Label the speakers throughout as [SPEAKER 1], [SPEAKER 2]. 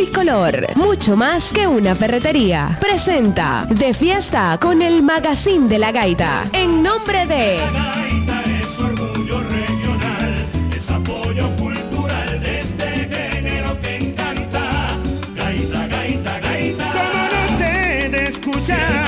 [SPEAKER 1] Bicolor, mucho más que una ferretería. Presenta De Fiesta con el Magazine de la Gaita. En nombre de...
[SPEAKER 2] La gaita es orgullo regional, es apoyo cultural de este género que encanta. Gaita, gaita, gaita.
[SPEAKER 3] Como no te de escuchar.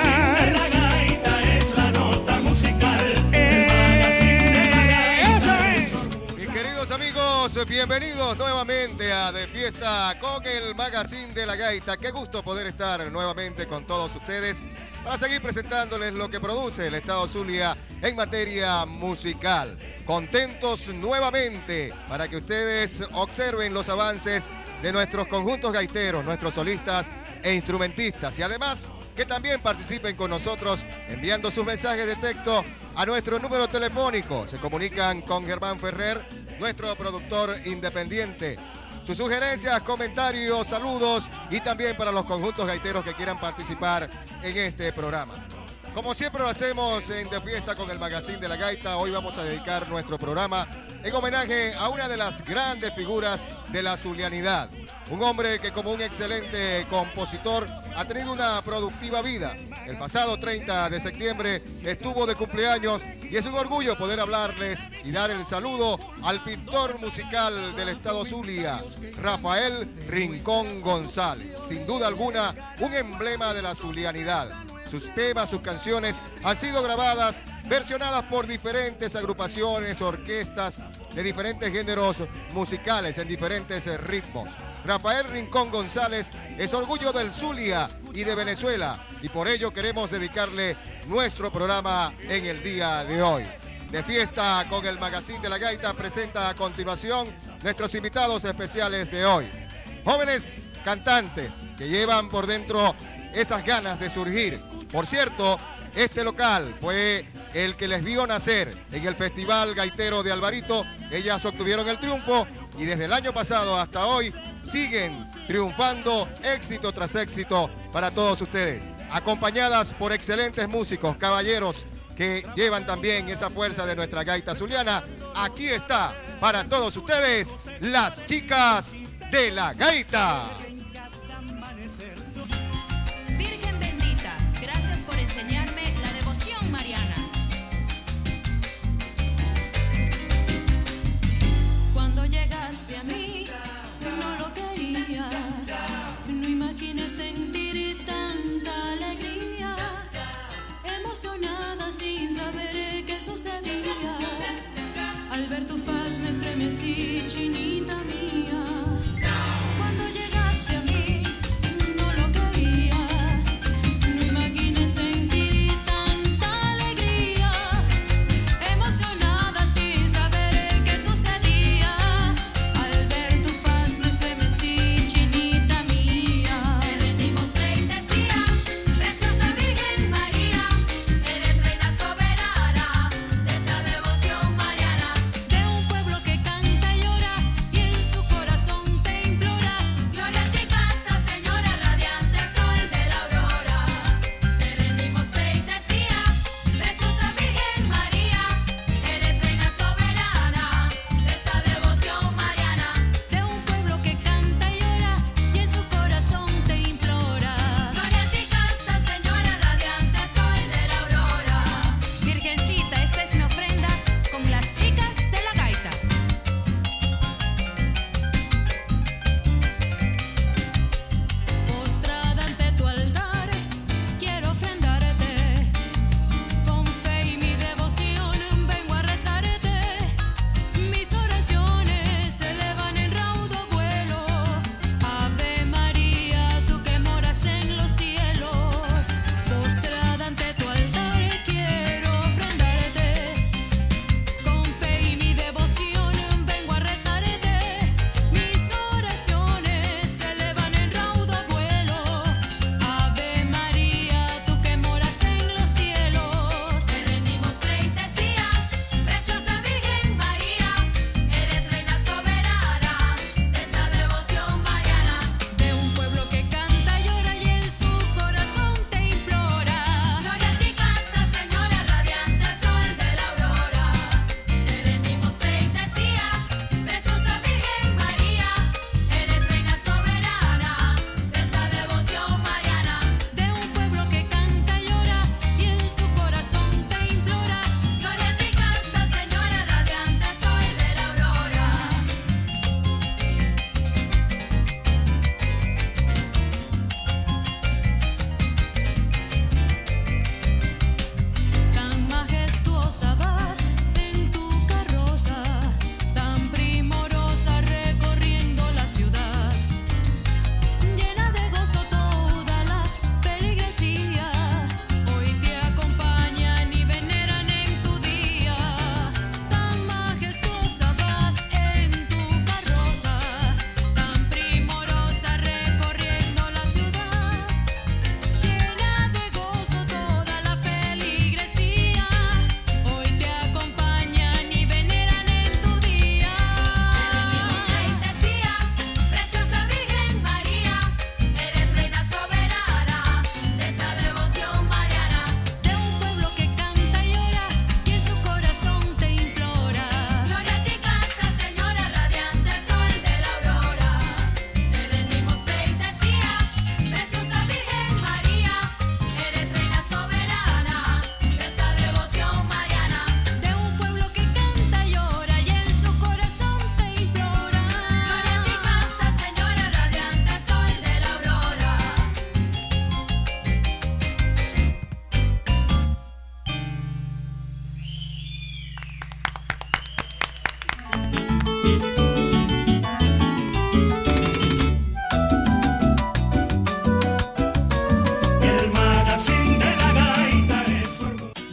[SPEAKER 2] La gaita es la nota musical. El magazine de la gaita.
[SPEAKER 3] Eso es.
[SPEAKER 4] Mis queridos amigos, bienvenidos nuevamente a De Fiesta con el Magazine de la Gaita. Qué gusto poder estar nuevamente con todos ustedes para seguir presentándoles lo que produce el Estado Zulia en materia musical. Contentos nuevamente para que ustedes observen los avances de nuestros conjuntos gaiteros, nuestros solistas e instrumentistas, y además que también participen con nosotros enviando sus mensajes de texto a nuestro número telefónico. Se comunican con Germán Ferrer, nuestro productor independiente. Sus sugerencias, comentarios, saludos y también para los conjuntos gaiteros que quieran participar en este programa. Como siempre lo hacemos en De Fiesta con el Magazine de la Gaita, hoy vamos a dedicar nuestro programa en homenaje a una de las grandes figuras de la zulianidad. Un hombre que como un excelente compositor ha tenido una productiva vida. El pasado 30 de septiembre estuvo de cumpleaños y es un orgullo poder hablarles y dar el saludo al pintor musical del Estado Zulia, Rafael Rincón González. Sin duda alguna, un emblema de la zulianidad. Sus temas, sus canciones han sido grabadas, versionadas por diferentes agrupaciones, orquestas de diferentes géneros musicales, en diferentes ritmos. Rafael Rincón González es orgullo del Zulia y de Venezuela, y por ello queremos dedicarle nuestro programa en el día de hoy. De Fiesta con el Magazine de la Gaita presenta a continuación nuestros invitados especiales de hoy. Jóvenes cantantes que llevan por dentro esas ganas de surgir. Por cierto, este local fue el que les vio nacer en el Festival Gaitero de Alvarito. Ellas obtuvieron el triunfo y desde el año pasado hasta hoy siguen triunfando éxito tras éxito para todos ustedes. Acompañadas por excelentes músicos, caballeros que llevan también esa fuerza de nuestra gaita zuliana. Aquí está para todos ustedes las chicas de la gaita.
[SPEAKER 5] Virgen bendita, gracias por enseñarme la devoción mariana. Cuando llegaste a mí, no lo quería, no imaginé sentir tanta alegría, emocionada sin saber qué sucedía. Al ver tu faz me estremecí, chinita mía. Cuando llegaste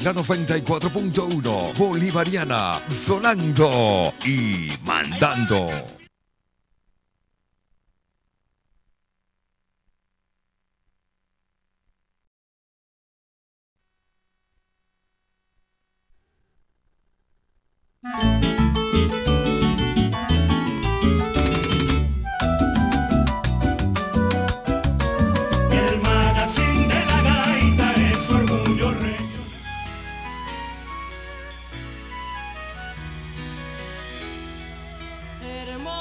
[SPEAKER 6] la 94.1 Bolivariana, sonando y mandando.
[SPEAKER 2] El magazine de la gaita es su orgullo regional.
[SPEAKER 5] Hermoso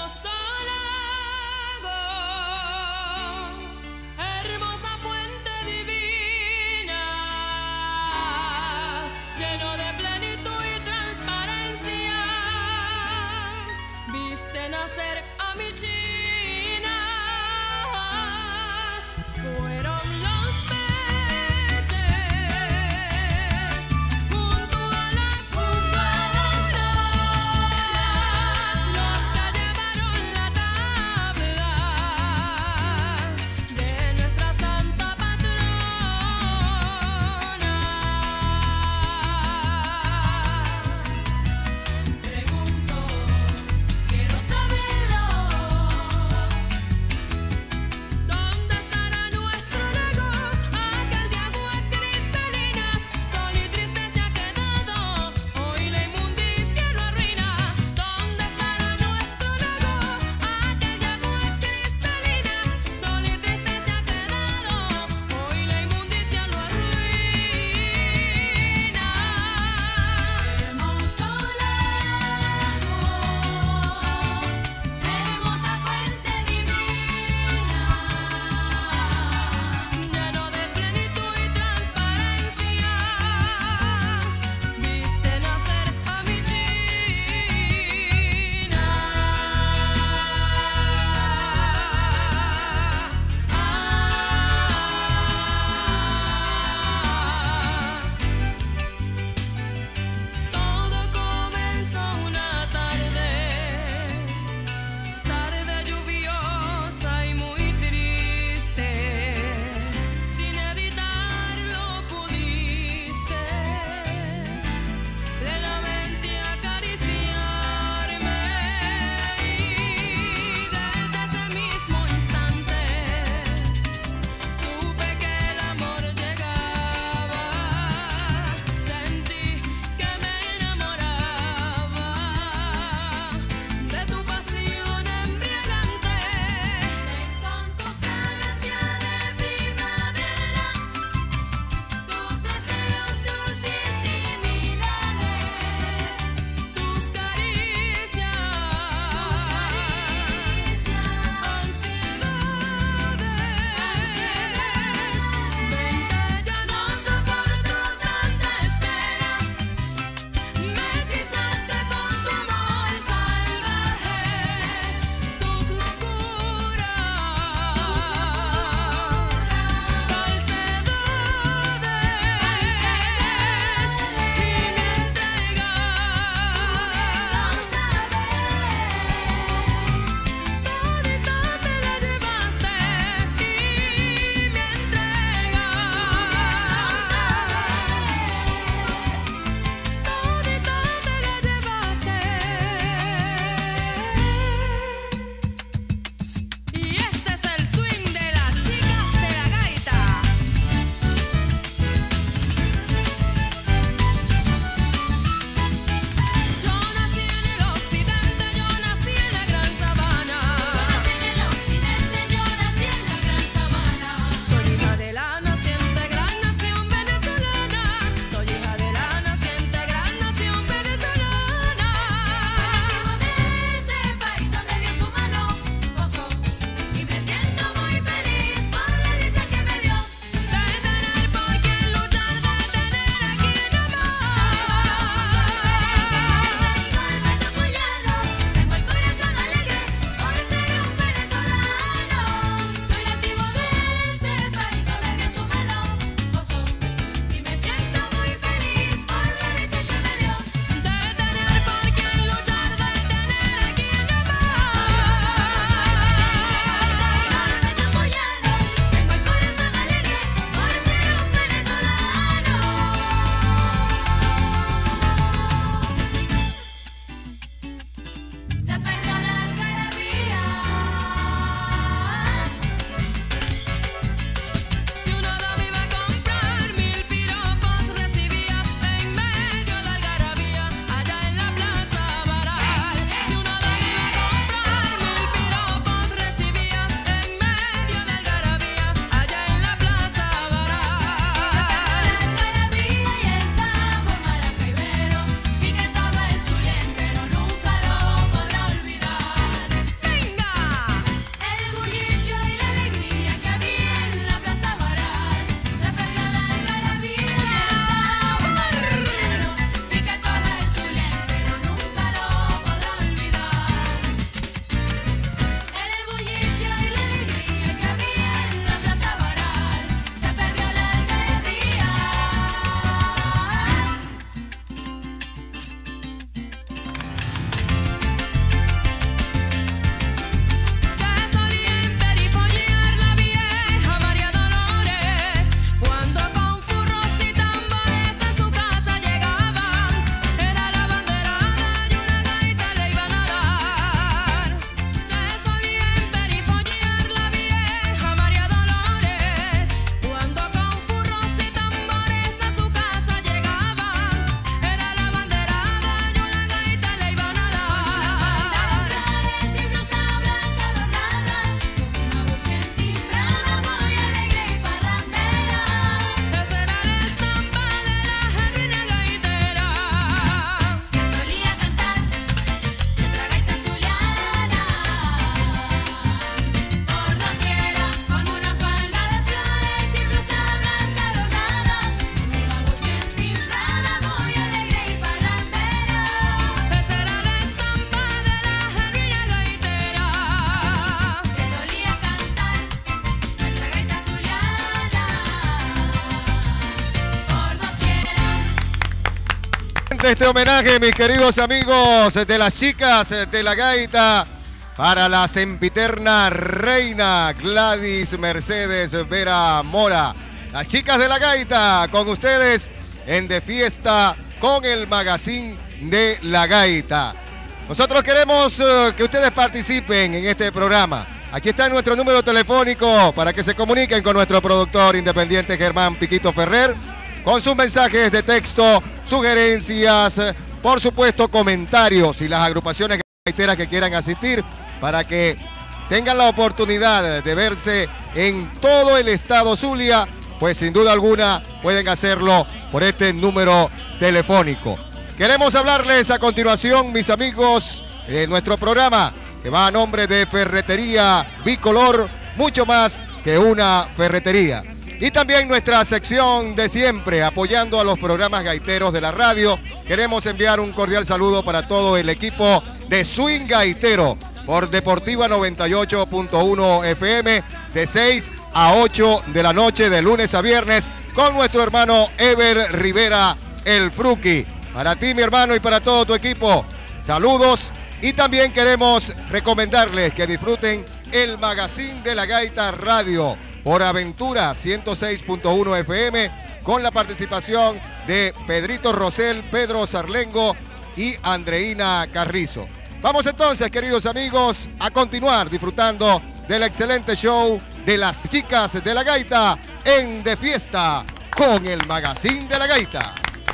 [SPEAKER 4] de este homenaje, mis queridos amigos de las chicas de la gaita, para la sempiterna reina Gladys Mercedes Vera Mora. Las chicas de la gaita con ustedes en De Fiesta con el Magazine de la Gaita. Nosotros queremos que ustedes participen en este programa. Aquí está nuestro número telefónico para que se comuniquen con nuestro productor independiente Germán Piquito Ferrer con sus mensajes de texto, sugerencias, por supuesto comentarios y las agrupaciones gaiteras que quieran asistir para que tengan la oportunidad de verse en todo el estado Zulia, pues sin duda alguna pueden hacerlo por este número telefónico. Queremos hablarles a continuación, mis amigos, de nuestro programa que va a nombre de Ferretería Bicolor, mucho más que una ferretería. Y también nuestra sección de siempre, apoyando a los programas gaiteros de la radio. Queremos enviar un cordial saludo para todo el equipo de Swing Gaitero por Deportiva 98.1 FM de 6 a 8 de la noche de lunes a viernes con nuestro hermano Ever Rivera, el Fruki. Para ti, mi hermano, y para todo tu equipo, saludos. Y también queremos recomendarles que disfruten el Magazine de la Gaita Radio por Aventura 106.1 FM con la participación de Pedrito Rosell, Pedro Sarlengo y Andreina Carrizo. Vamos entonces, queridos amigos, a continuar disfrutando del excelente show de las chicas de la gaita en De Fiesta con el Magazine de la Gaita.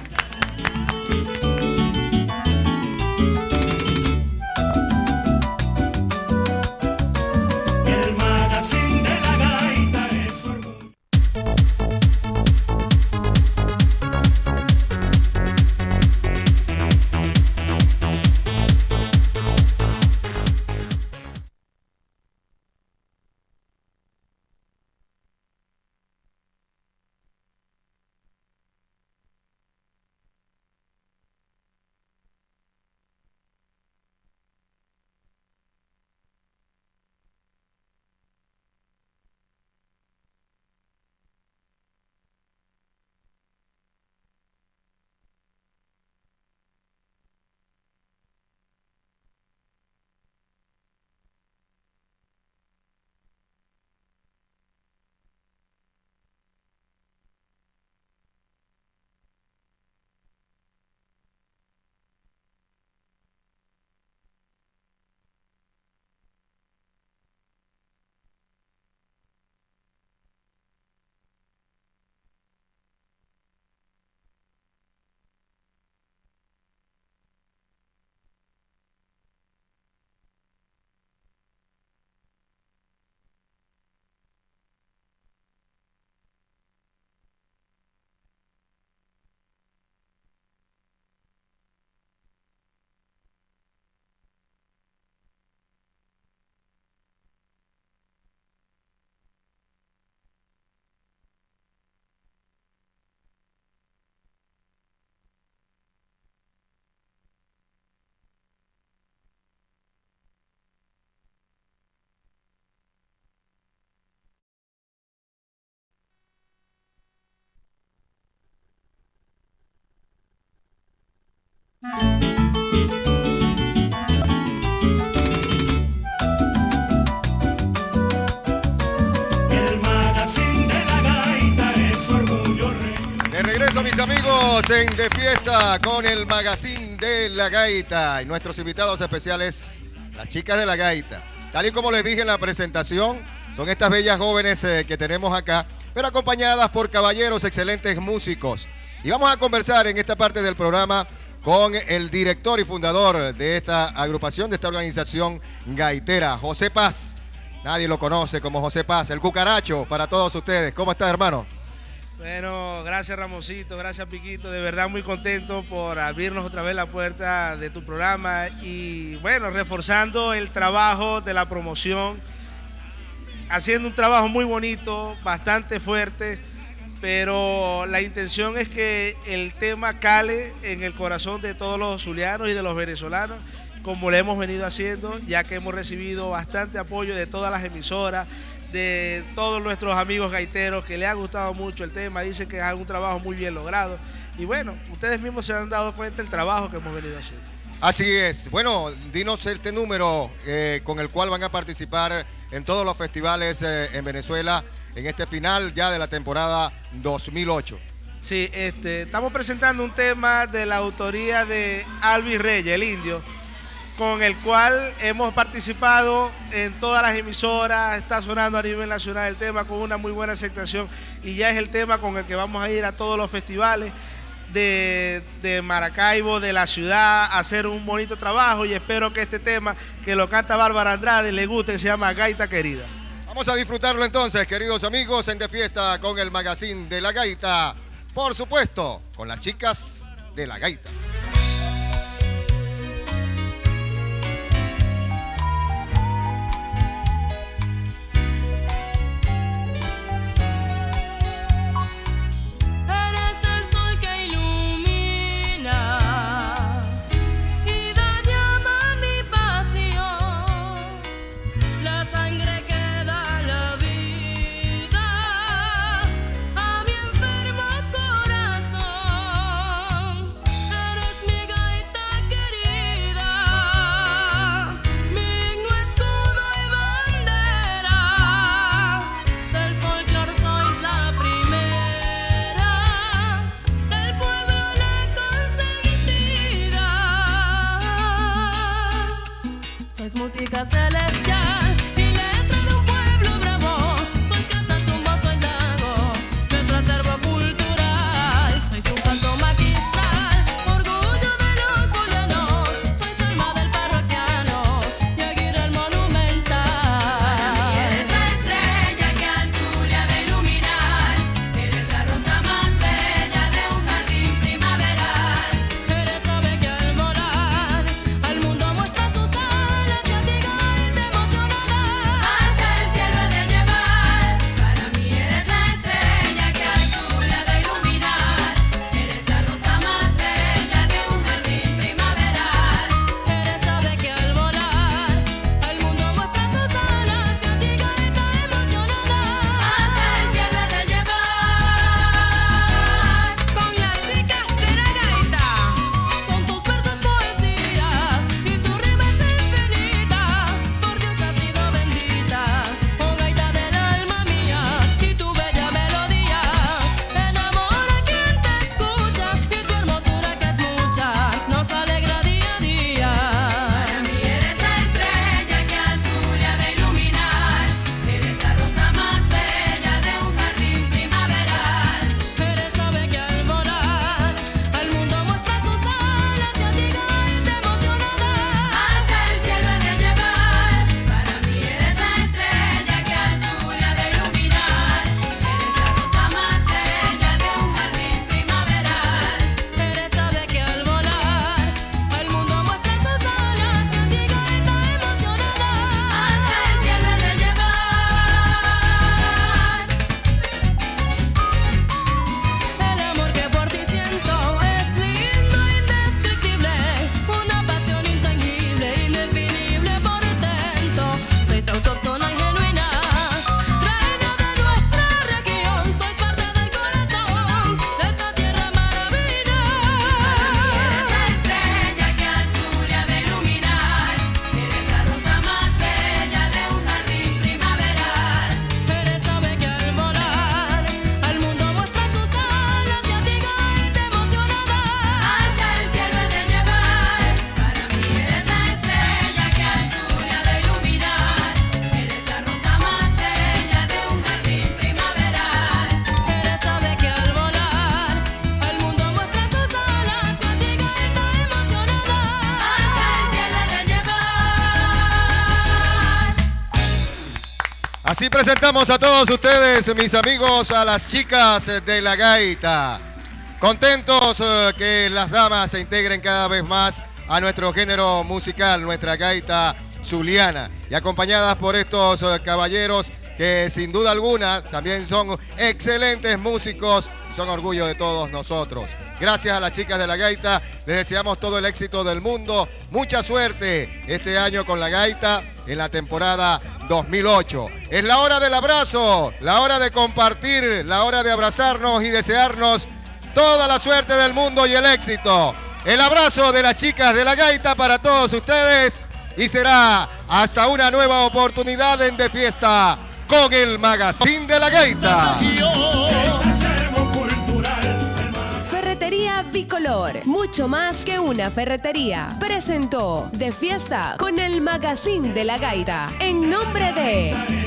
[SPEAKER 4] Mis amigos en De Fiesta con el Magazine de la Gaita y nuestros invitados especiales, las chicas de la gaita. Tal y como les dije en la presentación, son estas bellas jóvenes que tenemos acá, pero acompañadas por caballeros excelentes músicos. Y vamos a conversar en esta parte del programa con el director y fundador de esta agrupación, de esta organización gaitera, José Paz. Nadie lo conoce como José Paz, el cucaracho para todos ustedes. ¿Cómo estás, hermano?
[SPEAKER 7] Bueno, gracias Ramoncito, gracias Piquito, de verdad muy contento por abrirnos otra vez la puerta de tu programa y bueno, reforzando el trabajo de la promoción, haciendo un trabajo muy bonito, bastante fuerte, pero la intención es que el tema cale en el corazón de todos los zulianos y de los venezolanos, como lo hemos venido haciendo, ya que hemos recibido bastante apoyo de todas las emisoras, de todos nuestros amigos gaiteros que le ha gustado mucho el tema, dicen que es un trabajo muy bien logrado Y bueno, ustedes mismos se han dado cuenta del trabajo que hemos venido haciendo.
[SPEAKER 4] Así es. Bueno, dinos este número con el cual van a participar en todos los festivales en Venezuela en este final ya de la temporada 2008.
[SPEAKER 7] Sí, estamos presentando un tema de la autoría de Alvis Reyes, el indio, con el cual hemos participado en todas las emisoras, está sonando a nivel nacional el tema con una muy buena aceptación y ya es el tema con el que vamos a ir a todos los festivales de Maracaibo, de la ciudad, a hacer un bonito trabajo y espero que este tema que lo canta Bárbara Andrade le guste, que se llama Gaita Querida.
[SPEAKER 4] Vamos a disfrutarlo entonces, queridos amigos, en De Fiesta con el Magazine de la Gaita. Por supuesto, con las chicas de la gaita.
[SPEAKER 8] Música celestial y letra de un pueblo bravo, soy canta tumbo, soy lago, nuestro acervo cultural, soy su canto magistral, orgullo de los zulianos, soy Salma del parroquiano y Aguirre el monumental.
[SPEAKER 5] Para mí eres la estrella que al Zulia de iluminar, eres la rosa más bella de un jardín primaveral,
[SPEAKER 8] Eres ave que al volar al mundo muestra sus alas.
[SPEAKER 5] hasta el cielo he de llevar. Para mí eres la estrella que al Zulia de iluminar, eres la rosa más bella de un jardín primaveral,
[SPEAKER 8] Eres ave que al volar al mundo muestra sus alas y a ti gaita emocionada.
[SPEAKER 5] hasta el cielo he de llevar.
[SPEAKER 8] Con las chicas de la gaita son tus versos poesía y tu rima es infinita, por Dios has sido bendita, oh gaita del alma mía, y tu bella melodía enamora a quien te escucha y tu hermosura que es mucha nos alegra día a día.
[SPEAKER 5] Para mí eres la estrella que al Zulia de iluminar, eres la rosa más bella de un jardín primaveral,
[SPEAKER 8] Eres ave que al volar al mundo muestra sus alas y a ti gaita emocionada.
[SPEAKER 5] hasta el cielo he de llevar. Para mí eres la estrella que al Zulia de iluminar, eres la rosa más bella de un jardín primaveral,
[SPEAKER 8] Eres ave que al volar al mundo muestra sus alas y a ti gaita emocionada.
[SPEAKER 5] hasta el cielo he de llevar.
[SPEAKER 8] El amor que por ti siento es lindo e indescriptible, una pasión intangible, indefinible por dentro. Soy autóctona y genuina, reina de nuestra región, soy parte del corazón de esta tierra maravilla.
[SPEAKER 5] Para mí eres la estrella que al Zulia de iluminar, eres la rosa más bella de un jardín primaveral,
[SPEAKER 8] Eres ave que al volar al mundo muestra sus alas y a ti gaita emocionada.
[SPEAKER 5] hasta el cielo he de llevar. Para mí eres la estrella que al Zulia de iluminar, eres la rosa más bella de un jardín primaveral,
[SPEAKER 8] Eres ave que al volar al mundo muestra sus alas y a ti gaita emocionada.
[SPEAKER 5] hasta el cielo he de llevar.
[SPEAKER 4] Así presentamos a todos ustedes, mis amigos, a las chicas de la gaita. Contentos que las damas se integren cada vez más a nuestro género musical, nuestra gaita zuliana. Y acompañadas por estos caballeros que sin duda alguna también son excelentes músicos y son orgullo de todos nosotros. Gracias a las chicas de la gaita, les deseamos todo el éxito del mundo. Mucha suerte este año con la gaita en la temporada 2008. Es la hora del abrazo, la hora de compartir, la hora de abrazarnos y desearnos toda la suerte del mundo y el éxito. El abrazo de las chicas de la gaita para todos ustedes y será hasta una nueva oportunidad en De Fiesta con el Magazine de la Gaita.
[SPEAKER 1] Ferretería Bicolor, mucho más que una ferretería. Presentó De Fiesta con el Magazine de la Gaita en nombre de